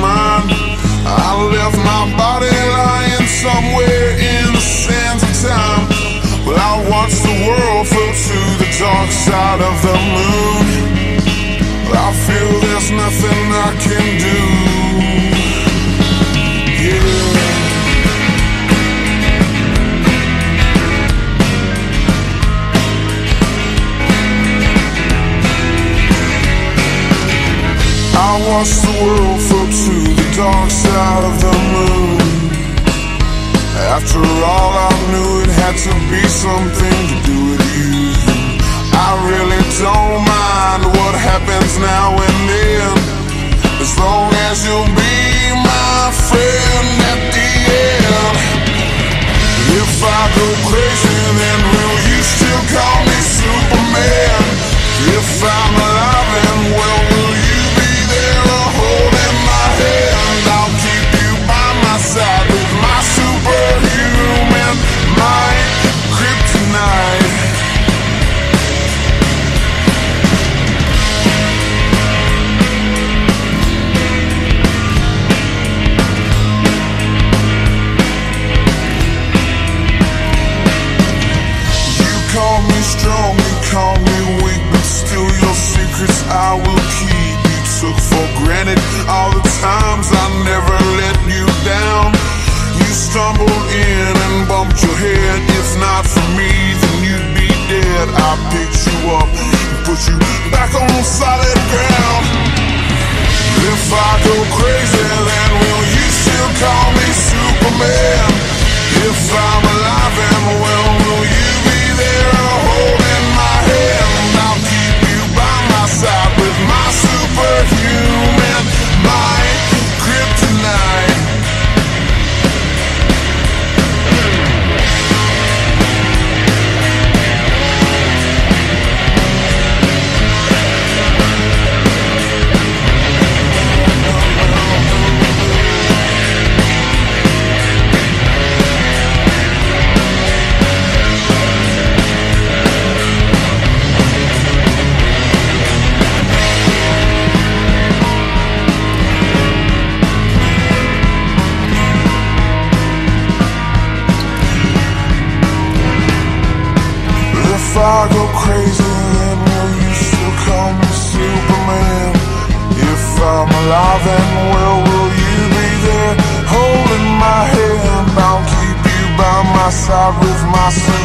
mind. I left my body lying somewhere in the sands of time. Well, I watched the world float to the dark side of the moon. I feel there's nothing I can do. Yeah. I watched the world float to the dark side of the moon. After all, I knew it had to be something to do with you. I really don't mind what happens now and then, as long as you'll be my friend at the end. If I go crazy, then will you still call me Superman? If I'm alive and well, will you be there holding my hand? I'll keep you by my side with my superhuman might, Kryptonite. Call me strong, you call me weak, but still your secrets I will keep. You took for granted all the times I never let you down. You stumbled in and bumped your head. If not for me, then you'd be dead. I picked you up and put you back on solid ground. If I go crazy, then will you still call me Superman? If I'm alive and well, will you be there holding my hand? I'll keep you by my side with my superhuman might, Kryptonite. If I go crazy, then will you still call me Superman? If I'm alive and well, will you be there holding my hand? I'll keep you by my side with my